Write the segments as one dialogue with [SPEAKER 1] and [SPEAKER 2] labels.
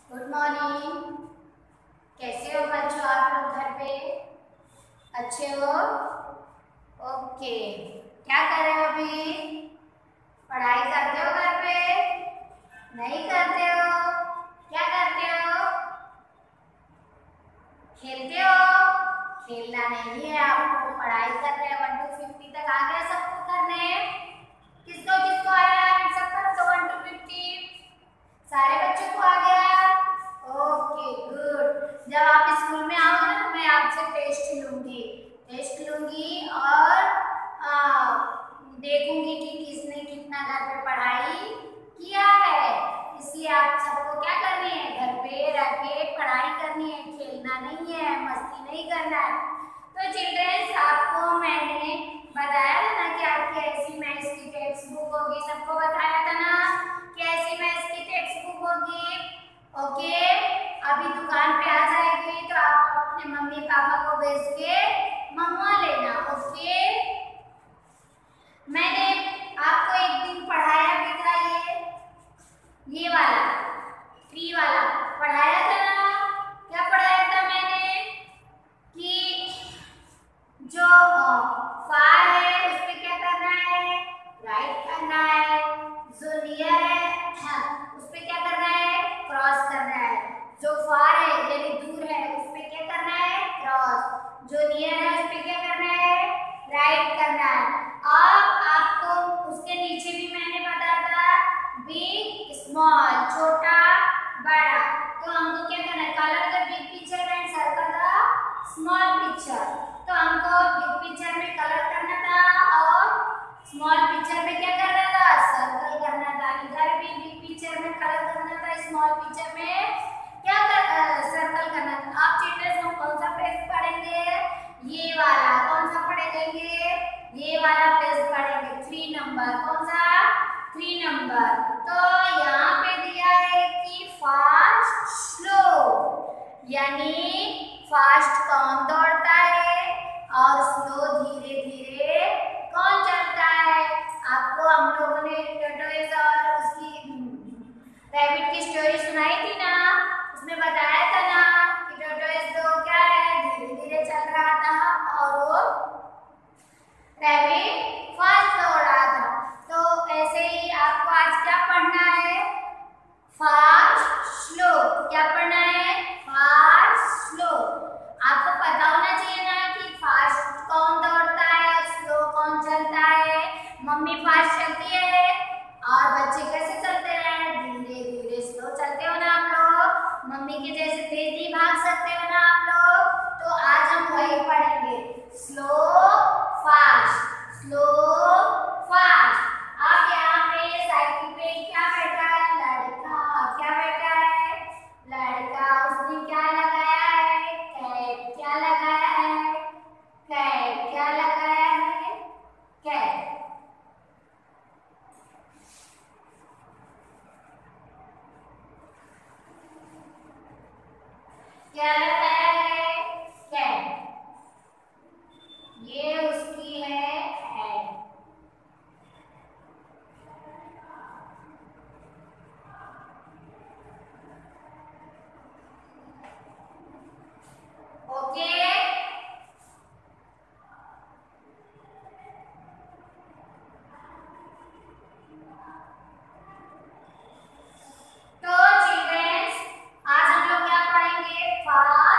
[SPEAKER 1] Good morning. कैसे हो बच्चों आप लोग घर पे? अच्छे हो? ओके। क्या कर रहे हो अभी? पढ़ाई करते हो घर पे? नहीं करते हो? क्या करते हो? खेलते हो? खेलना नहीं है आपको, पढ़ाई कर रहे हैं। 1 to 50 तक आ गया सबको करने? किसको किसको आया? सब कर दो 1 to 50। सारे बच्चों को आ गया? Okay good. जब आप स्कूल में आओगे ना तो मैं आपसे टेस्ट लूंगी और देखूंगी कि किसने कितना घर पे पढ़ाई किया है। इसलिए आप सबको क्या करनी है, घर पे रह के पढ़ाई करनी है, खेलना नहीं है, मस्ती नहीं करना है। तो चिल्ड्रंस, आपको मैंने बताया था ना कि आपकी ऐसी मैथ्स की टेक्स्ट बुक होगी। सबको बताया था ना कि ऐसी मैथ्स की टेक्स्ट बुक होगी। ओके, अभी दुकान पे आ जाएगी तो आप अपने मम्मी पापा को भेज के मंगवा लेना। ओके, मैंने आपको एक दिन पढ़ाया भी था, ये वाला 3 वाला पढ़ाया था ना। क्या पढ़ाया था मैंने कि जो फार है उस पे क्या करना है, राइट करना है। जो नियर है उस पे क्या करना है, क्रॉस करना है। जो फार है यानी दूर है उस पे क्या करना है, क्रॉस। जो नियर है उस पे क्या करना है, राइट करना है। अब आपको उसके नीचे भी मैंने बताया था बिग स्मॉल, छोटा बड़ा। तो हमको क्या करना है, colour the big picture and circle the small picture. तो हमको बिग पिक्चर में कलर करना था और स्मॉल पिक्चर में क्या करना था, सर्कल करना था। इधर भी बिग पिक्चर में कलर करना था, स्मॉल पिक्चर में क्या सर्कल करना था। आप चिल्ड्रंस, हम कौन सा पेज पढ़ेंगे, ये वाला। कौन सा पढ़ेंगे, ये वाला पेज पढ़ेंगे, 3 नंबर। कौन सा, 3 नंबर। तो यहाँ पे दिया है कि फास्ट स्लो, यानी फास्ट कौन दौड़ता है और स्लो धीरे धीरे कौन चलता है। आपको हम लोगों ने टर्टोइज और उसकी रैबिट की स्टोरी सुनाई थी ना, उसमें बताया था ना कि टर्टोइज तो क्या है, धीरे धीरे चल रहा था और वो रैबिट फास्ट दौड़ रहा था। तो ऐसे ही आपको आज क्या पढ़ना है, फास्ट स्लो। क्या पढ़ना है, फास्ट स्लो। आपको पता होना चाहिए ना कि फास्ट कौन दौड़ता है और स्लो कौन चलता है। मम्मी फास्ट चलती है और बच्चे कैसे चलते हैं, धीरे धीरे स्लो चलते हो ना आप लोग। मम्मी के जैसे तेजी भाग सकते हो ना आप लोग। तो आज हम वही पढ़ेंगे, स्लो फास्ट, स्लो फास्ट। आप यहाँ पे साइकिल पे क्या बैठा है, लड़का। क्या बैठा है, लड़का। उसने क्या लगाया है, कैप। क्या लगाया है, कैप। क्या लगाया है, कैप। क्या लगाया है, कैप। ये उसकी है हेड। ओके, तो चिल्ड्रंस, आज हम लोग क्या पढ़ेंगे, फास्ट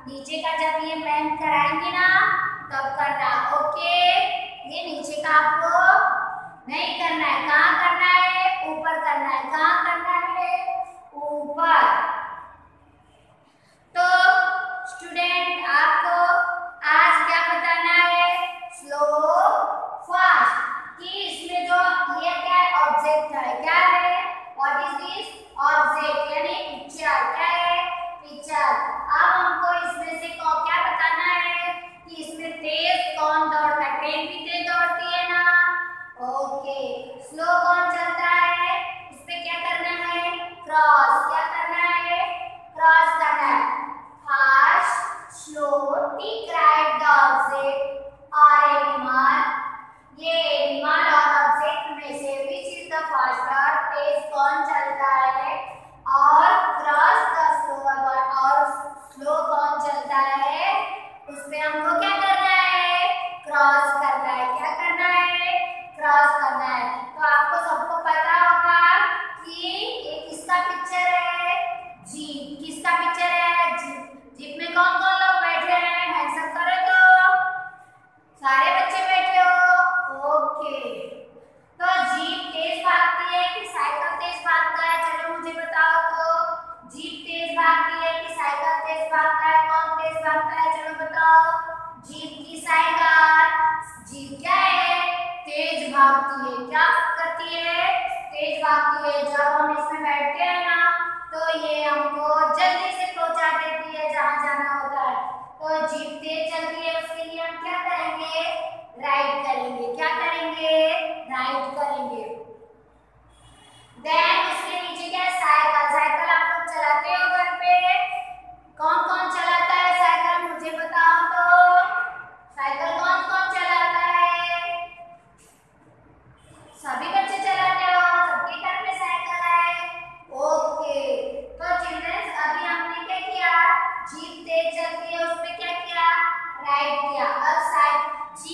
[SPEAKER 1] नीचे का जब ये बैंक कराएंगे ना तब करना, ओके। ये नीचे का आपको नहीं करना है, कहाँ करना है, ऊपर करना है। कहाँ करना है, ऊपर। तो स्टूडेंट आपको आज क्या बताना है, स्लो फास्ट, कि इसमें जो ये क्या है, ऑब्जेक्ट है, क्या है, व्हाट इज दिस, ऑब्जेक्ट यानी पिक्चर, क्या है, पिक्चर। अब हमको इसमें से क्या बताना है कि इसमें तेज कौन दौड़ता है, ट्रेन भी तेज दौड़ती है ना, ओके। स्लो कौन चलता है, इस पे क्या करना है, क्रॉस, क्या करना है, क्रॉस करना है। Fast slow tick right the object और एनिमल, ये एनिमल और ऑब्जेक्ट में से विच इज द फास्टर, तेज कौन चलता है, और क्रॉस द स्लोअर वन, और स्लो कौन चलता है, उस पे हमको क्या करना है, क्रॉस करना है। क्या करना है, क्रॉस करना है। तो आपको सबको पता होगा कि ये किसका पिक्चर है, जीप। किसका पिक्चर है, जीप। जीप में कौन कौन लोग बैठे हैं, हैंड्स अप करो तो, सारे बच्चे बैठे हो, ओके। तो जीप तेज भागती है कि साइकिल तेज भागता है, चलो मुझे बताओ तो, जीप तेज भागती है कि साइकिल तेज भागता है, कौन तेज भागता है, चलो बताओ, जीप की साइकिल। जीप क्या है, तेज भागती है, क्या करती है, तेज भागती है। जब हम इसमें बैठते हैं ना तो ये हमको जल्दी से पहुंचा देती है जहां जाना होता है। तो जीप तेज चलती है, उसके लिए हम क्या करेंगे, राइड करेंगे। क्या करेंगे, राइड करेंगे। देन उसके नीचे क्या है, साइकिल। साइकिल आप लोग चलाते हो घर पे, कौन कौन चलाता है साइकिल, मुझे बताओ तो, साइकिल कौन कौन चलाता है, सभी बच्चे चलाते हो, सबके घर पे साइकिल है, ओके। तो चिल्ड्रंस अभी हमने क्या किया, जीप तेज चलती है, उसमें क्या किया, राइड किया। अब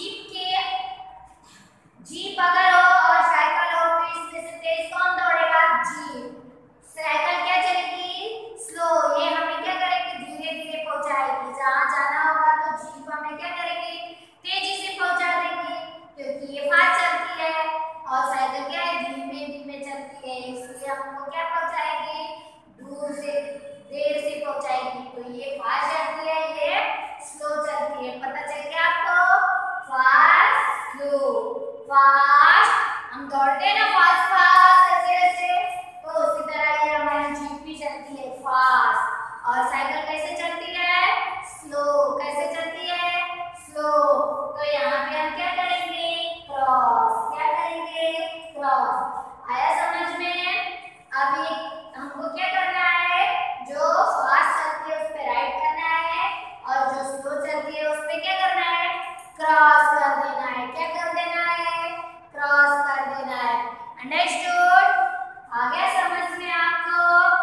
[SPEAKER 1] जीप अगर हो और साइकिल हो तो इसमें से तेज कौन दौड़ेगा, जीप। साइकिल क्या चलेगी, स्लो, ये हमें क्या करेगी, धीरे धीरे पहुंचाएगी जहां जाना होगा। तो जीप हमें क्या करेगी, तेजी से पहुंचा देगी, क्योंकि ये फास्ट चलती है, और साइकिल क्या है, धीमे धीमे चलती है, इसलिए हमको क्या पहुंचाएगी, दूर से, देर से पहुंचाएगी। तो ये फास्ट चलती है, ये स्लो चलती है। पता चल गया आपको, फास्ट स्लो। फास्ट हम दौड़ते हैं ना, फास्ट फास्ट ऐसे ऐसे, तो उसी तरह ये हमारी जीप भी चलती है फास्ट। और साइकिल कैसे चलती है, स्लो। कैसे चलती है, स्लो। तो यहाँ पे हम क्या करेंगे, क्रॉस। क्या करेंगे, क्रॉस। आया समझ में। अभी हमको क्या करना है, जो फास्ट चलती है उस पे राइड करना है, और जो स्लो चलती है उस पे क्या करना है, क्रॉस कर देना है। क्या कर देना है, क्रॉस कर देना है। अंडरस्टूड, आ गया समझ में आपको।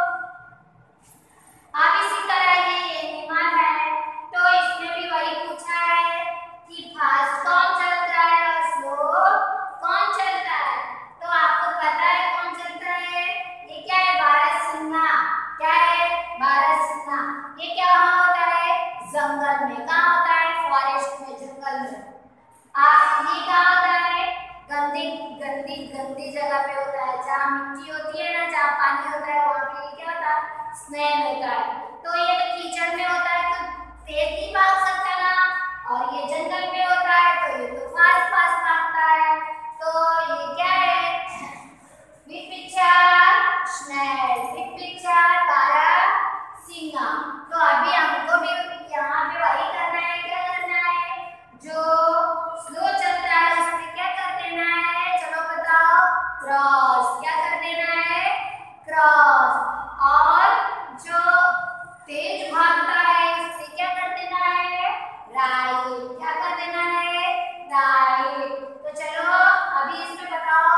[SPEAKER 1] अब इसी तरह ये एनिमल है, तो इसमें भी वही पूछा है कि फास्ट कौन चलता है और स्लो कौन चलता है। तो आपको पता है कौन चलता है, ये क्या है, बारहसिंगा। क्या है, बारहसिंगा। ये क्या होता है, जंगल में। कहाँ होता है, फॉरेस्ट में, जंगल में। ये कहाँ होता है, गंदी गंदी गंदी जगह पे होता है, जहाँ मिट्टी होती है ना, जहाँ पानी होता है, वहाँ पे क्या होता है, स्नेल होता है। तो ये तो कीचड़ में होता है तो तेज नहीं भाग सकता ना, और ये जंगल में होता है तो ये तो फास्ट फास्ट भागता है। तो ये क्या है, big picture snail, big picture बारहसिंगा। तो अभी हमको भी यहाँ पे वही करना है। क्या करना है, जो स्लो चलता है उस पे क्या कर देना है, चलो बताओ, क्रॉस। क्या कर देना है, क्रॉस। और जो तेज भागता है उस पे क्या कर देना है, राइट। क्या कर देना है, राइट। तो चलो अभी इसमें बताओ,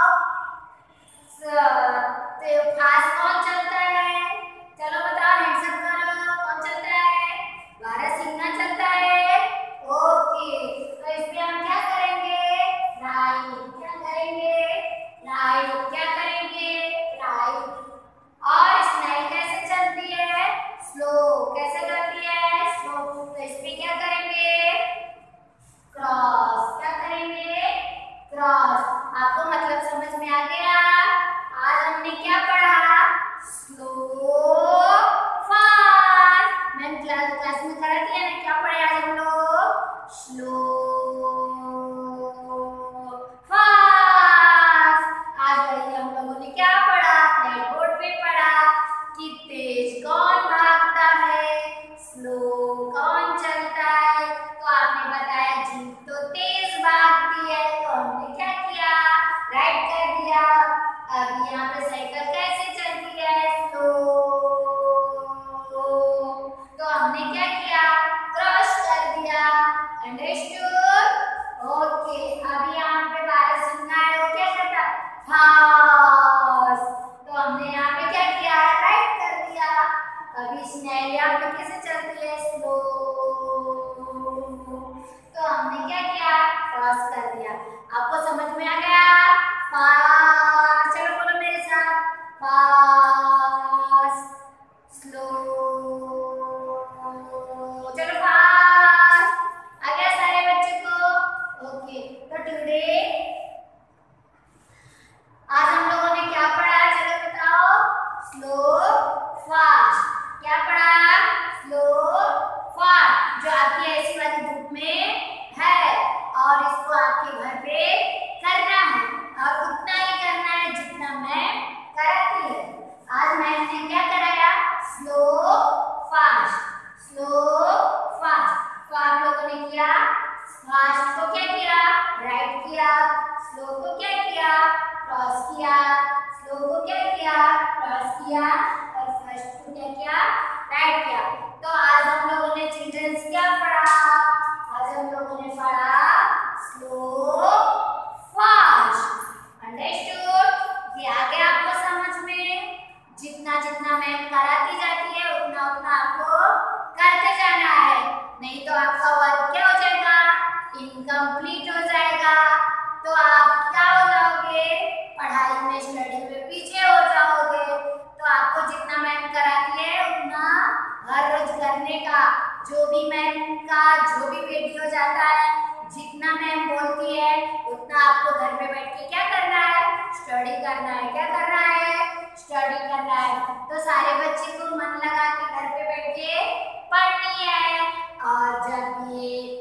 [SPEAKER 1] फास्ट कौन चलता है, चलो बताओ, हैंड्स अप करो, कौन चलता है, बारहसिंगा चलता है, ओके। तो इसमें हम क्या करेंगे, राइट। क्या करेंगे, राइट। क्या फास्ट। आपको मतलब समझ में आ गया? आज हमने क्या पढ़ा? Slow fast. मैंने क्लास में करा दिया ना, क्या पढ़े आज हम लोग? Slow fast. आज वही हम लोगों ने क्या पढ़ा? ब्लैक बोर्ड पे पढ़ा कि तेज कौन भागता है, स्लो कौन चलता है। तो आपने बताया जीप तो तेज भागती है, तो हमने क्या किया? राइट कर दिया। अब यहाँ पे साइकिल कैसे चलती है? स्लो। तो हमने क्या किया? क्रॉस कर दिया। अंडरस्टूड? ओके। अब यहाँ पे बारह सिंगा है, वो क्या करता? फास्ट। तो हमने यहाँ पे क्या किया? राइट कर दिया। अभी स्नेल यहाँ पे कैसे चलती है? स्लो। तो हमने क्या किया? क्रॉस कर दिया। आपको समझ में आ गया? फास्ट। चलो बोलो मेरे साथ, फास्ट, स्लो। चलो फास्ट। आ गया सारे बच्चों को? ओके। तो टुडे आज हम लोगों ने क्या पढ़ा? चलो बताओ। Slow fast. क्या पढ़ा? स्लो फास्ट, जो आपकी ऐसी वाली बुक में है और इसको आपके घर पे करना है और उतना ही करना है जितना मैं कराती है। आज मैंने क्या कराया? Slow fast, slow fast. तो आप लोगों ने किया, फास्ट को क्या किया? राइट किया। स्लो को क्या किया? क्रॉस किया। स्लो को क्या किया? क्रॉस किया। और फर्स्ट को क्या किया? राइट किया। तो आज हम लोगों ने चिल्ड्रंस क्या पढ़ा? आज हम लोगों ने पढ़ा स्लो फास्ट। अंडरस्टूड? ये आ गया आपको समझ में? जितना जितना मैम कराती जाती है उतना उतना आपको करते जाना है, नहीं तो आपका वर्क क्या हो जाएगा? इनकम्प्लीट हो जाएगा। तो आप क्या हो जाओगे? पढ़ाई में, स्टडी में पीछे हो जाओगे। तो आपको जितना मैम कराती है उतना हर रोज करने का। जो भी मैम का जो भी वीडियो जाता है, जितना मैम बोलती है उतना आपको घर पे बैठ के क्या करना है? स्टडी करना है। क्या करना है? स्टडी करना है। तो सारे बच्चे को मन लगा के घर पे बैठ के पढ़नी है। और जब ये